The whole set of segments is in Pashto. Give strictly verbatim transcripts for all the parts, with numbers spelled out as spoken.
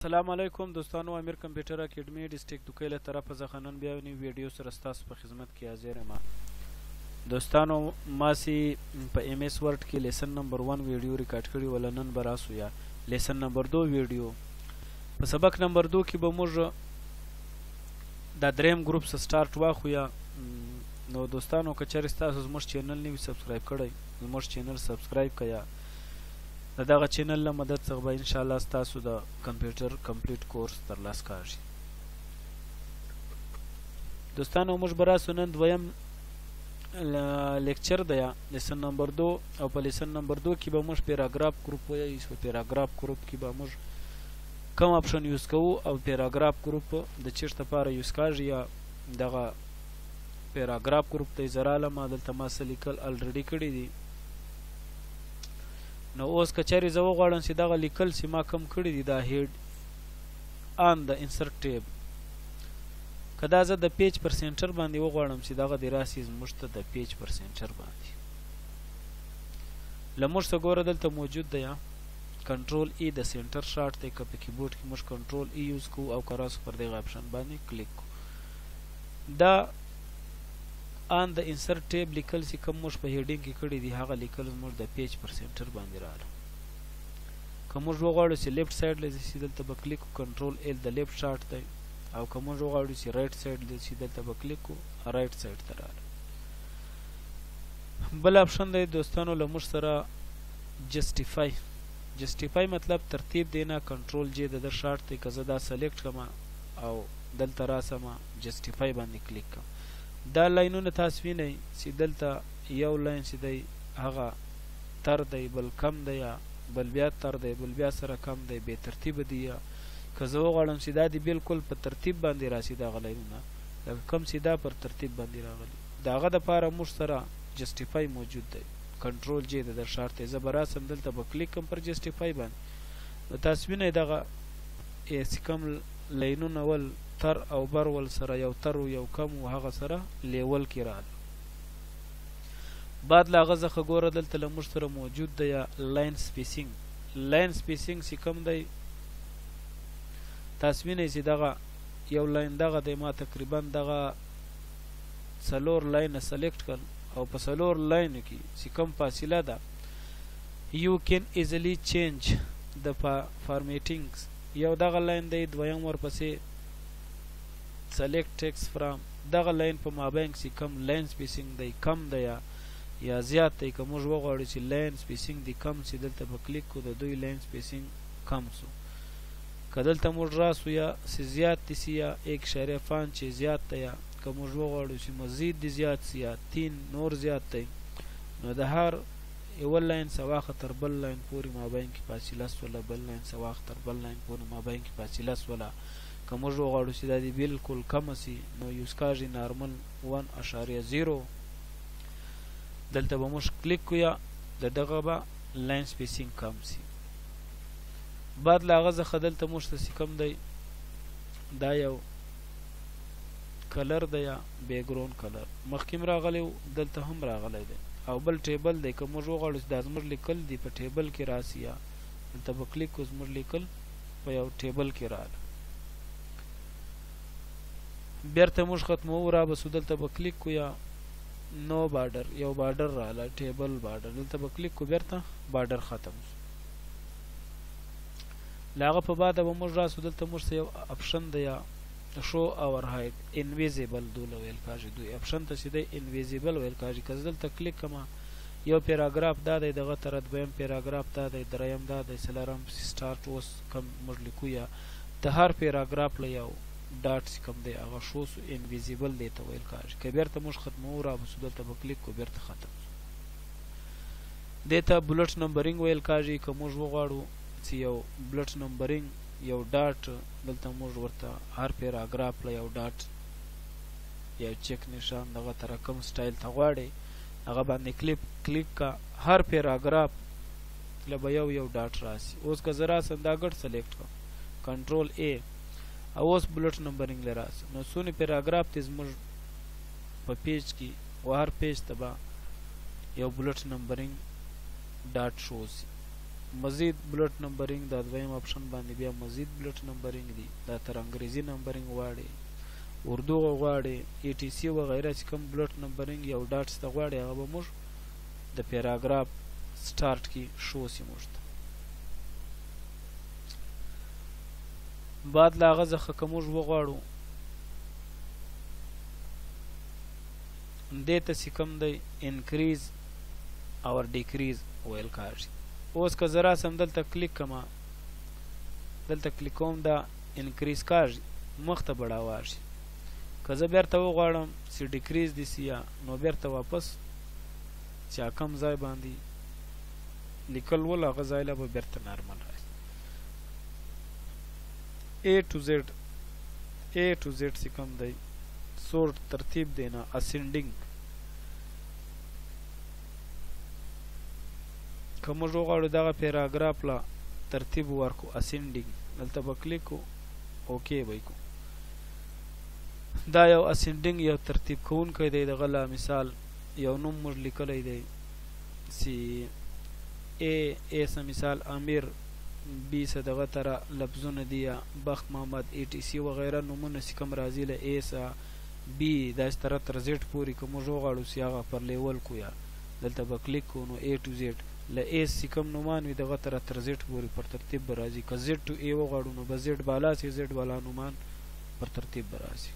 السلام علیکم دوستانو، امیر کمپیوټر اکیډمي ډسټریکټ دوکۍ له طرفه څخه نن بیا یو نوي ویډیو سره ستاسو په خدمت کې حاضر یم. دوستانو ماسې په ایم ایس ورډ کې لیسن نمبر ون ویډیو ریکارډ کړي وله نن به راسو یا لیسن نمبر دو ویډیو. په سبق نمبر دو کې به موږ دا دریم ګروپ څخه سټارټ واخو یا نو دوستانو که چېرې ستاسو زموږ چینل نه وي سبسکرایب کړی زموږ چینل سبسکرایب کړه. د دغه چینل له مدد څخه به انشاءالله ستاسو د کمپیوټر کمپلیټ کورس ترلاسه کاږي. دوستانو موږ به راسو نن دویم لیکچر دی لیسن نمبر دو او په لیسن نمبر دو کې به موږ پیراګراف ګروپ وایي. په پیراګراف ګروپ کې به موږ کوم اپشن یوز کوو او پیراګراف ګروپ د چیرته لپاره یوز کاږي یا دغه پیراګراف ګروپ ته یې زه رالم. دلته ما څه لیکل الریډي کړي دي. نو اوس که چېرې زه وغواړم چې دغه لیکل چې ما کم کړي دي دا هیډ آن د انسرټ ټیب که دا زه د پیج پر سینټر باندې وغواړم چې دغه دې راسي زموږ ته د پیج پر سینټر باندې له موږ څخه ګوره دلته موجود دی کنټرول ای د سینټر شارټ دی. که په کیبورډ کې موږ کنټرول ای یوز کوو او که راسو پر دغه اپشن باندې کلیک کوو دا آن د انسرټ ټیب لیکل چې کوم موږ په هیډینګ کې کړي دي هغه لیکل زموږ د پیج پر سینټر باندې راغله. که موږ وغواړو چې لیفټ سایډ له چې دلته به کلیک کوو کنټرول ایل د لیفټ شارټ دی او که موږ وغواړو چې رایټ سایډ له چې دلته به کلیک کوو رایټ سایډ ته راغله. بل اپشن دی دوستانو له موږ سره جسټیفای. جسټیفای مطلب ترتیب دی نه. کنټرول جې د در شارټ دی. که زه دا سلیکټ کړم او دلته راسم جسټیفای باندې کلیک کوم دا لاینونه تاسو وینئ چې دلته یو لاین چې دی هغه تر دی بل کم دی یا بل بیا تر دی بل بیا سره کم دی بې ترتیبه دی. یا که زه وغواړم چې دا دې بالکل په ترتیب باندې راسي دغه لاینونه لکه کوم چې دا پر ترتیب باندې راغلي د هغه دپاره موږ سره جسټیفای موجود دی. کنټرول جې د در شارټ دی. زه به راسم دلته به کلیک کړم پر جسټیفای باندې نو تاسو وینئ دغه چې کوم لاینونه ول تر او بر ول سره یو تر و یو کم و هغه سره لیول کې راغله. بعد له هغه څخه ګوره دلته له موږ سره موجود دی یا لاین سپیسینګ. لاین سپیسینګ چې کوم دی تاسو وینئ چې دغه یو لاین دغه دی ما تقریبا دغه څلور لاینه سلیکټ کړل او په څلور لاینو کې چې کوم فاصله ده یو کین ایزلی چینج د فارمیټینګ یو دغه لاین دی دویم ورپسې select text from دغه لاین په مابین کې کم لاین سپیسینګ دی کم دی یا یا زیات دی. که موږ وغواړو چې لاین سپیسینګ دی کم چې دلته به کلیک کو د دوی لاین سپیسینګ کم سو. که دلته موږ راسو یا چې زیات دی سی یا ایک اشاریه پانچ چې زیات دی یا که موږ وغواړو چې مزید دی زیات سی یا تین نور زیات دی نو د هر یو لاین سواخه تر بل لاین پورې مابین کې فاصله سوله بل لاین سواخه تر بل لاین پورې مابین کې فاصله سوله. که موږ وغواړو چې دا دې بالکل کمه سي نو یوز کاږي نارمل ون اشاریه زیرو دلته به موږ کلیک کو یا د دغه به لاین سپیسینګ کم سي. بعد له هغه څخه دلته موږ ته چې کوم دی دا یو کلر دی یا بیکګراوند کلر مخکې راغلی دلته هم راغلی دی او بل ټیبل دی. که موږ وغواړو چې دا زموږ لیکل دی په ټیبل کې راسي یا دلته به کلیک کو زموږ لیکل په یو ټیبل کې راغله. بیرته موږ ختموو را بسو دلته به کلیک کو یا نو بارډر یو بارډر راغله ټیبل بارډر دلته به کلیک کو بیرته بارډر ختم شو. له هغه په بعده به موږ راسو دلته موږ ته یو اپشن دی یا شو اور هایډ انویزیبل دوله ویل کاږي. دوی اپشن ته چې دی انویزیبل ویل کاږي. که زه دلته کلیک کړم یو پیراګراف دا دی دغه طرف دویم پیراګراف دا دی دریم دا دی څلورم سټارټ اوس کوم موږ لیکو یا د هر پیراګراف له یو ډاټ چې کوم دی هغه شو سو انویزیبل دی ته ویل کاږي. که بیرته موږ ختموو را بسو دلته به کلیک کو بیرته ختم سو. دې ته بلټ نمبرینګ ویل کاږي. که موږ وغواړو چې یو بلټ نمبرینګ یو ډاټ دلته موږ ورته هر پیراګراف له یو ډاټ یو چک نشان دغه طرح کوم سټایل ته غواړئ هغه باندې کلیک کلیک کا هر پیراګراف له به یو یو ډاټ راسي. اوس که زه راسم دا ګډ سلیکټ کړم کنټرول ای او اوس بلټ نمبرینګ له راسم نو څونه پیراګراف دی زموږ په پیج کې و هر پیج ته به یو بلټ نمبرینګ ډاټ شو سي. مزید بلټ نمبرینګ دا دویم آپشن باندې بیا مزید بلټ نمبرینګ دی دا تر انګریزي نمبرینګ غواړي اردو غواړي ای ټي سی وغیره چې کوم بلټ نمبرینګ یو ډاټس ته غواړي هغه به موږ د پیراګراف سٹارټ کې شو سی موږ ته بعد لا هغه څخه که موږ وغواړو دې ته چې کوم دی انکریز او ډیکریز ویل کېږي اوس که زه راسم دلته کلیک کما دلته کلیک کوم دا انکریز کېږي مخ ته بړاوه شي که زه بیرته وغواړم چې ډیکریز دي سي یا نو بیرته واپس چې کم ځای باندې لیکل ول هغه ځای له به بیرته نارمل راشي A to Z A to Z چې کوم دی سورت ترتیب دینا اسینډینګ که موږ وغواړو دغه پیراګراف له ترتیب ورکو اسینډینګ دلته به کلیک کو اوکې به کو دا یو اسینډینګ یو ترتیب کوونکی دی دغه له مثال یو نوم موږ لیکلی دی چې ا ا څه مثال امیر بی څه دغه تره لفظونه دي یا بخت محمد ای ټي سی وغیره نومونه چې کوم راځي له ا څه بی داسې طرف تر زیډ پورې که موږ وغواړو چې هغه پر لیول کو یا دلته به کلیک کو نو ا ټو زیډ له ا چې کوم نومان وي دغه طرف تر زیډ پورې پر ترتیب به راځي که زیډ ټو ا وغواړو نو به زیډ بالا چې زیډ بالا نومان پر ترتیب به راځي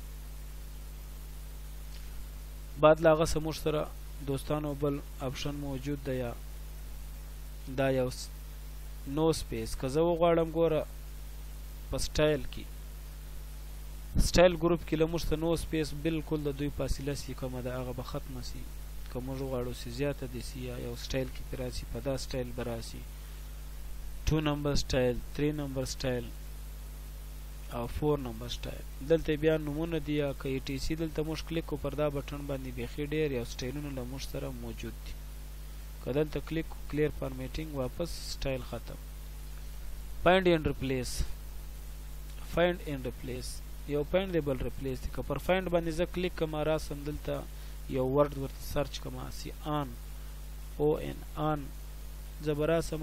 بعد له هغه څه موږ سره دوستانو بل آپشن موجود دی یا دا یو نو سپیس که زه وغواړم ګوره په سټایل کې سټایل ګروپ کې له موږ ته نو سپیس بالکل د دوی فاصله چې کومه ده هغه به ختمه سي که موږ وغواړو چې زیاته دي سي یا یو سټایل کې پرې راسي په دا سټایل به راسي ټو نمبر سټایل تھری نمبر سټایل او فور نمبر سټایل دلته بیا نومونه دي یا که ای ټي سی دلته موږ کلیک کو پر دا بټن باندې بیخي ډېر یو سټایلونه له موږ سره موجود دي که دلته کلیک کو کلیر فارمیټینګ واپس سټایل ختم فایند اینډ ریپلیس فایند اینډ ریپلیس یو فایند دی بل ریپلیس دی که پر فایند باندې زه کلیک کوم راسم دلته یو ورډ ورته سرچ کوم سی آن او ان آن زه به راسم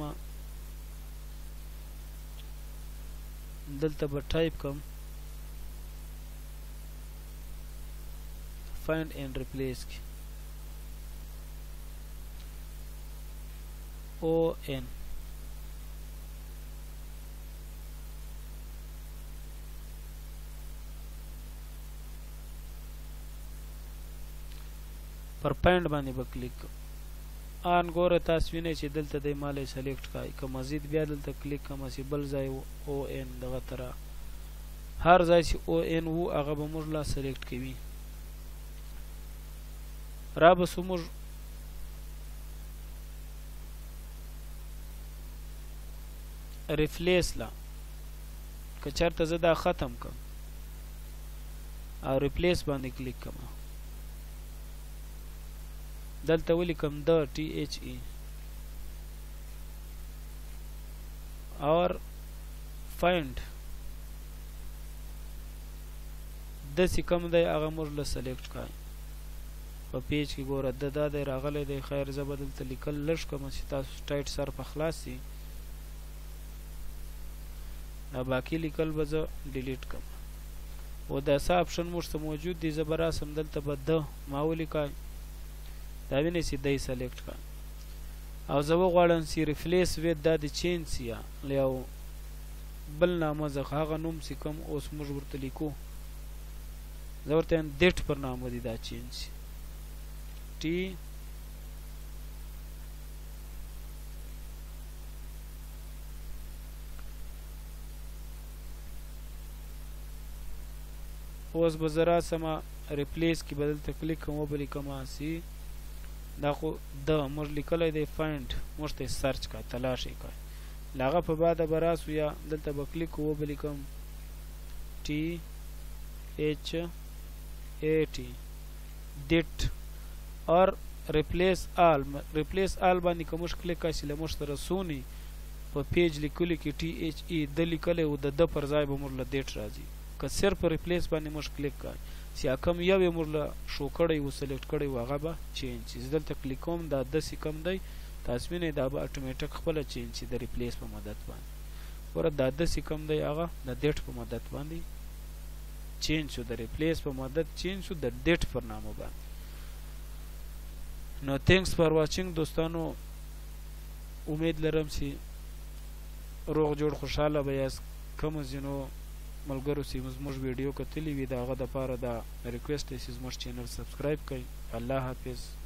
دلته به ټایپ کوم فایند اینډ ریپلیس کې او ان پر پاینټ باندې به کلیک آن ګوره تاسو وینئ چې دلته دی مالی سلیکټ کړئ که مزید بیا دلته کلیک کوم چې بل ځای او ان دغه طرح هر ځای چې او ان و هغه به موږ لا سلیکټ کوي را به سو موږ ریفلیس لا که چېرته زه دا ختم کړم او ریپلیس باندې کلیک کوم دلته ولیکم د ټي ایچ ای اور فایند داسې کوم دی هغه موږ له سلیکټ کړئ په پیج کې ګوره د دا دی راغلی دی خیر زه به دلته لیکل لږ کوم چې تاسو ټایټ سر په خلاص سي دا باقي لیکل به زه ډیلیټ کوم و داسې آپشن موږ ته موجود دی زه به راسم دلته به د ما ولیکئ دا وینئ چې دی سلیکټ کړه او زه وغواړم چې ریفلیس ویت دا د چینج سي یا له یو بل نامه څخه هغه نوم چې کوم اوس موږ ورته لیکو زه ورته وایم دیټ پر نامه دي دا چینج سي ټي اوس به زه راسمه ریپلیس کې به دلته کلیک کوم وبلیکم سي دا خو د موږ لیکلی دی فایند موږ ته سرچ کړه تلاش یې کړه له هغه په بعده به راسو یا دلته به کلیک کو وبلیکم ټي ایچ ای ټي دیټ اور ریپلیس آل ریپلیس آل باندې که موږ کلیک کړه چې له موږ سره څونی په پیج لیکلي کې ټي ایچ ای د لیکلی و د د پر ځای به موږ له دیټ راځي که صرف ریپلیس باندې موږ کلیک کړه چې کوم یو یې موږ له شو کړی و سلیکټ کړی و هغه به چینج شي زه دلته کلیک کوم دا داسې کوم دی تاسو وینئ دا به اتومیټک خپله چینج شي د ریپلیس په مدد باندې ګوره دا داسې کوم دی هغه د ډیټ په مدد باندې چینج شو د ریپلیس په مدد چینج شو د ډیټ پر نامه باندې نو تھینکس فار واچینګ دوستانو امید لرم چې روغ جوړ خوشحاله به یاست کومو ځینو ملګرو چې زموږ ویډیو کتلی وي د هغه دپاره دا ریکویسټ دی چې زموږ چینل سبسکرایب کړئ الله حافظ